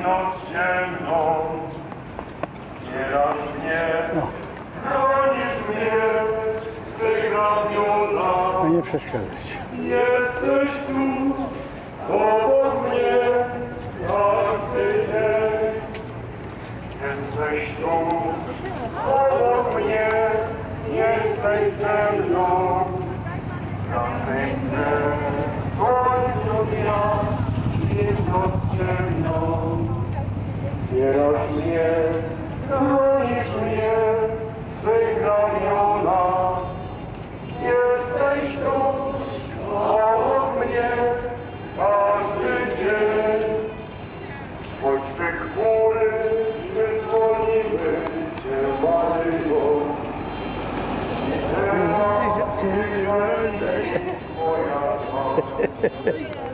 noc ciemną. Wspierasz mnie, chronisz mnie w swych ramionach. No nie przeszkadzać. Jesteś tu, obok mnie, każdy dzień. Jesteś tu, obok mnie, jesteś ze mną. Ja piękne słońcu dnia i w noc ciemną. Wspierasz mnie, chronisz mnie w swych ramionach. Jesteś tu, obok mnie, każdy dzień. Choćby chmury wysłoniły cię, Maryjo. I teraz moja